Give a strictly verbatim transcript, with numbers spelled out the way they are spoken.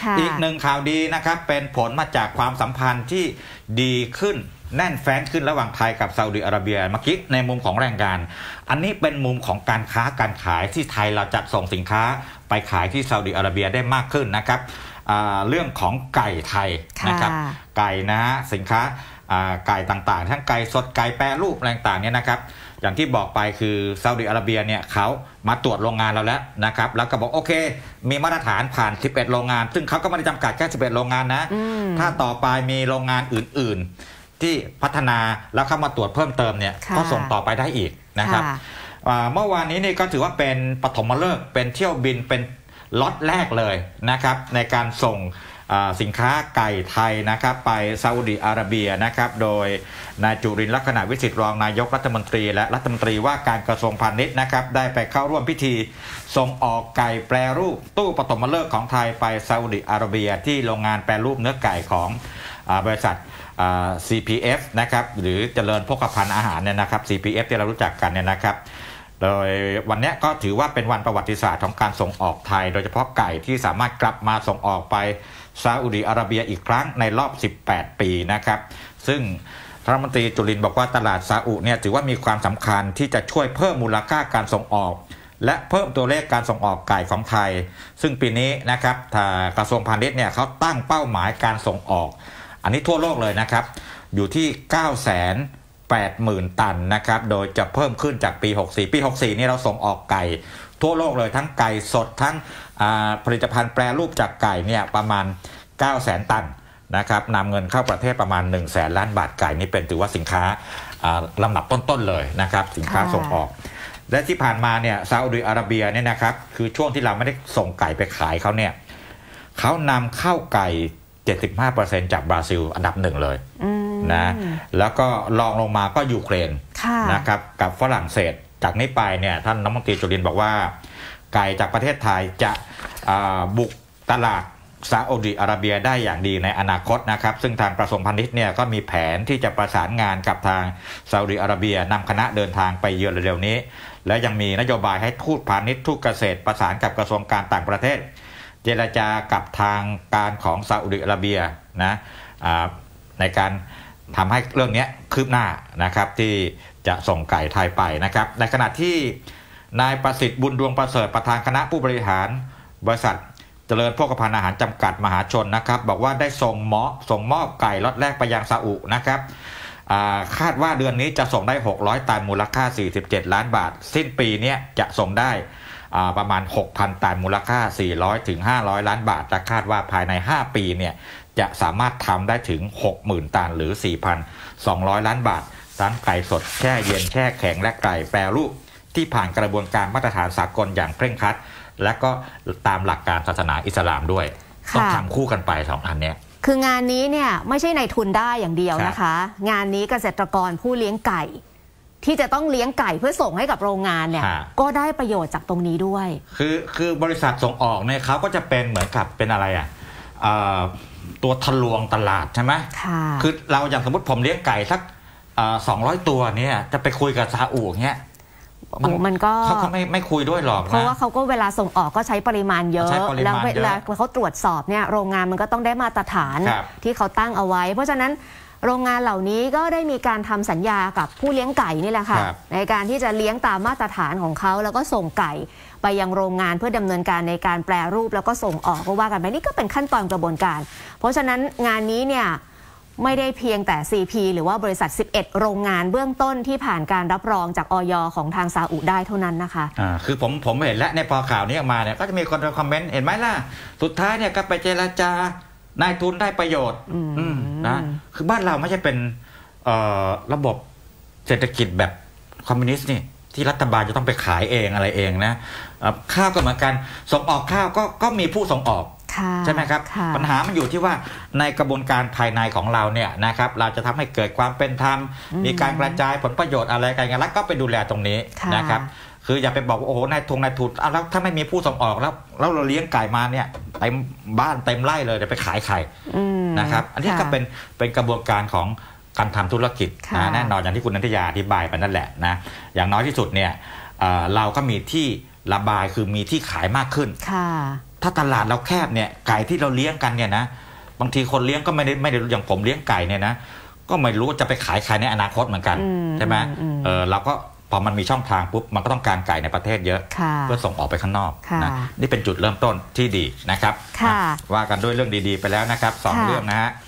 อีกหนึ่งข่าวดีนะครับเป็นผลมาจากความสัมพันธ์ที่ดีขึ้นแน่นแฟ้นขึ้นระหว่างไทยกับซาอุดิอาระเบียเมื่อกี้ในมุมของแรงงานอันนี้เป็นมุมของการค้าการขายที่ไทยเราจะส่งสินค้าไปขายที่ซาอุดิอาระเบียได้มากขึ้นนะครับเรื่องของไก่ไทยนะครับไก่นะฮะสินค้าไก่ต่างๆทั้งไก่สดไก่แปรรูปอะไรต่างๆเนี่ยนะครับอย่างที่บอกไปคือซาอุดิอาระเบียเนี่ยเขามาตรวจโรงงานเราแล้วนะครับแล้วก็บอกโอเคมีมาตรฐานผ่านสิบเอ็ดโรงงานซึ่งเขาก็ไม่ได้จำกัดแค่สิบเอ็ดโรงงานนะถ้าต่อไปมีโรงงานอื่นๆที่พัฒนาแล้วเข้ามาตรวจเพิ่มเติมเนี่ยก็ส่งต่อไปได้อีกนะครับเมื่อวานนี้นี่ก็ถือว่าเป็นปฐมฤกษ์เป็นเที่ยวบินเป็นล็อตแรกเลยนะครับในการส่งสินค้าไก่ไทยนะครับไปซาอุดิอาระเบียนะครับโดยนายจุรินทร์ลักษณะวิสิทธิ์รองนายกรัฐมนตรีและรัฐมนตรีว่าการกระทรวงพาณิชย์นะครับได้ไปเข้าร่วมพิธีส่งออกไก่แปรรูปตู้ปฐมฤกษ์ของไทยไปซาอุดิอาระเบียที่โรงงานแปรรูปเนื้อไก่ของบริษัท ซี พี เอฟ นะครับหรือเจริญโภคภัณฑ์อาหารเนี่ยนะครับ ซี พี เอฟ ที่เรารู้จักกันเนี่ยนะครับโดยวันนี้ก็ถือว่าเป็นวันประวัติศาสตร์ของการส่งออกไทยโดยเฉพาะไก่ที่สามารถกลับมาส่งออกไปซาอุดิอาระเบียอีกครั้งในรอบสิบแปดปีนะครับซึ่งรัฐมนตรีจุรินทร์บอกว่าตลาดซาอุเนี่ยถือว่ามีความสำคัญที่จะช่วยเพิ่มมูลค่าการส่งออกและเพิ่มตัวเลขการส่งออกไก่ของไทยซึ่งปีนี้นะครับทางกระทรวงพาณิชย์เนี่ยเขาตั้งเป้าหมายการส่งออกอันนี้ทั่วโลกเลยนะครับอยู่ที่ เก้าแสนแปดหมื่น ตันนะครับโดยจะเพิ่มขึ้นจากปีหกสี่ปีหกสี่นี่เราส่งออกไก่ทั่วโลกเลยทั้งไก่สดทั้งผลิตภัณฑ์แปรรูปจากไก่เนี่ยประมาณ เก้าแสน ตันนะครับนำเงินเข้าประเทศประมาณ หนึ่งแสน ล้านบาทไก่นี่เป็นถือว่าสินค้าลำดับต้นๆเลยนะครับสินค้าส่งออกและที่ผ่านมาเนี่ยซาอุดิอาระเบียเนี่ยนะครับคือช่วงที่เราไม่ได้ส่งไก่ไปขายเขาเนี่ยเขานำเข้าไก่ เจ็ดสิบห้าเปอร์เซ็นต์ จากบราซิลอันดับหนึ่งเลยนะแล้วก็รองลงมาก็ยูเครนนะครับกับฝรั่งเศสจากนี้ไปเนี่ยท่านรัฐมนตรีจุรินทร์บอกว่าไก่จากประเทศไทยจะบุกตลาดซาอุดิอาระเบียได้อย่างดีในอนาคตนะครับซึ่งทางกระทรวงพาณิชย์เนี่ยก็มีแผนที่จะประสานงานกับทางซาอุดิอาระเบียนำคณะเดินทางไปเยือนเร็วๆนี้และยังมีนโยบายให้ทูตพาณิชย์ทูตเกษตรประสานกับกระทรวงการต่างประเทศเจรจากับทางการของซาอุดิอาระเบียนะในการทำให้เรื่องนี้คืบหน้านะครับที่จะส่งไก่ไทยไปนะครับในขณะที่นายประสิทธิ์บุญดวงประเสริฐประธานคณะผู้บริหารบริษัทเจริญโภคภัณฑ์อาหารจำกัดมหาชนนะครับบอกว่าได้ส่งหมอส่งมอบไก่ล็อตแรกไปยังซาอุนะครับคาดว่าเดือนนี้จะส่งได้หกร้อยตันมูลค่าสี่สิบเจ็ดล้านบาทสิ้นปีนี้จะส่งได้ประมาณ หกพัน ตันมูลค่าสี่ร้อยถึงห้าร้อยล้านบาทและคาดว่าภายในห้าปีเนี่ยจะสามารถทำได้ถึง หกหมื่น ตันหรือ สี่พันสองร้อย ล้านบาททั้งไก่สดแช่เย็นแช่แข็งและไก่แปรรูปที่ผ่านกระบวนการมาตรฐานสากลอย่างเคร่งครัดและก็ตามหลักการศาสนาอิสลามด้วยต้องทำคู่กันไปสองอันเนี้ยคืองานนี้เนี่ยไม่ใช่ในทุนได้อย่างเดียวนะคะงานนี้เกษตรกรผู้เลี้ยงไก่ที่จะต้องเลี้ยงไก่เพื่อส่งให้กับโรงงานเนี่ยก็ได้ประโยชน์จากตรงนี้ด้วยคือคือบริษัทส่งออกเนี่ยเขาก็จะเป็นเหมือนกับเป็นอะไรอ่ะตัวทะลวงตลาดใช่ไหมคือเราอย่างสมมติผมเลี้ยงไก่สักสองร้อยตัวเนี่ยจะไปคุยกับซาอุเงี้ยมันก็เขาเขาไม่ไม่คุยด้วยหรอกเพราะว่าเขาก็เวลาส่งออกก็ใช้ปริมาณเยอะแล้วเวลาเขาตรวจสอบเนี่ยโรงงานมันก็ต้องได้มาตรฐานที่เขาตั้งเอาไว้เพราะฉะนั้นโรงงานเหล่านี้ก็ได้มีการทำสัญญากับผู้เลี้ยงไก่นี่แหละค่ะในการที่จะเลี้ยงตามมาตรฐานของเขาแล้วก็ส่งไก่ไปยังโรงงานเพื่อดำเนินการในการแปรรูปแล้วก็ส่งออกก็ว่ากันไปนี่ก็เป็นขั้นตอนกระบวนการเพราะฉะนั้นงานนี้เนี่ยไม่ได้เพียงแต่ ซี พี หรือว่าบริษัทสิบเอ็ดโรงงานเบื้องต้นที่ผ่านการรับรองจากอย.ของทางซาอุได้เท่านั้นนะคะอ่าคือผมผมเห็นแล้วในพอข่าวนี้ออกมาเนี่ยก็จะมีคนคอมเมนต์เห็นไหมล่ะสุดท้ายเนี่ยก็ไปเจรจานายทุนได้ประโยชน์นะคือบ้านเราไม่ใช่เป็นระบบเศรษฐกิจแบบคอมมิวนิสต์นี่ที่รัฐบาลจะต้องไปขายเองอะไรเองนะข้าวก็เหมือนกันส่งออกข้าวก็ก็มีผู้ส่งออกใช่ไหมครับปัญหามันอยู่ที่ว่าในกระบวนการภายในของเราเนี่ยนะครับเราจะทำให้เกิดความเป็นธรรมมีการกระจายผลประโยชน์อะไรกันแล้วก็ไปดูแลตรงนี้นะครับคืออย่าไปบอกว่าโอ้โหนายทุนนายทุนเอาแล้วถ้าไม่มีผู้ส่งออกแล้วแล้วเราเลี้ยงไก่มาเนี่ยเต็มบ้านเต็มไร่เลยจะไปขายใครนะครับอันนี้ก็เป็นเป็นกระบวนการของการทำธุรกิจนะแน่นอนอย่างที่คุณนันทยาอธิบายไปนั่นแหละนะอย่างน้อยที่สุดเนี่ยเราก็มีที่ระบายคือมีที่ขายมากขึ้นถ้าตลาดเราแคบเนี่ยไก่ที่เราเลี้ยงกันเนี่ยนะบางทีคนเลี้ยงก็ไม่ได้ไม่ได้อย่างผมเลี้ยงไก่เนี่ยนะก็ไม่รู้จะไปขายใครในอนาคตเหมือนกันใช่ไหมเออเราก็พอมันมีช่องทางปุ๊บมันก็ต้องการไก่ในประเทศเยอะเพื่อส่งออกไปข้างนอกนะนี่เป็นจุดเริ่มต้นที่ดีนะครับว่ากันด้วยเรื่องดีๆไปแล้วนะครับสองเรื่องนะฮะ